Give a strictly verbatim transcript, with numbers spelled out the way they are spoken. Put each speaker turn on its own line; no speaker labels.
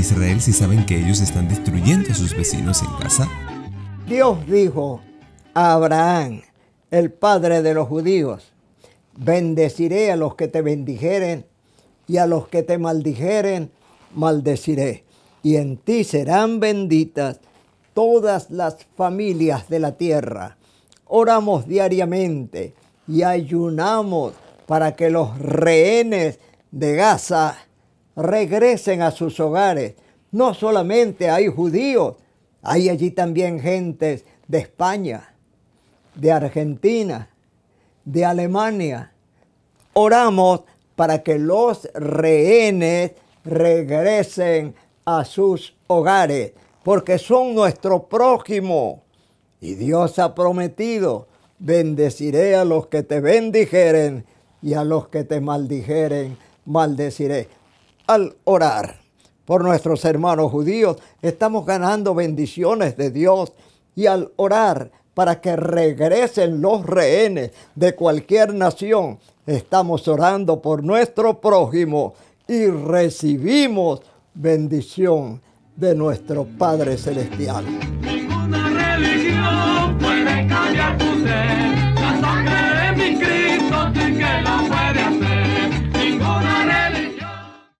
Israel si saben que ellos están destruyendo a sus vecinos en Gaza?
Dios dijo a Abraham, el padre de los judíos: bendeciré a los que te bendijeren, y a los que te maldijeren, maldeciré. Y en ti serán benditas todas las familias de la tierra. Oramos diariamente y ayunamos para que los rehenes de Gaza regresen a sus hogares. No solamente hay judíos, hay allí también gentes de España, de Argentina, de Alemania. Oramos para que los rehenes regresen a sus hogares, porque son nuestro prójimo. Y Dios ha prometido: bendeciré a los que te bendijeren, y a los que te maldijeren, maldeciré. Al orar por nuestros hermanos judíos, estamos ganando bendiciones de Dios. Y al orar para que regresen los rehenes de cualquier nación, estamos orando por nuestro prójimo y recibimos bendición de nuestro Padre Celestial.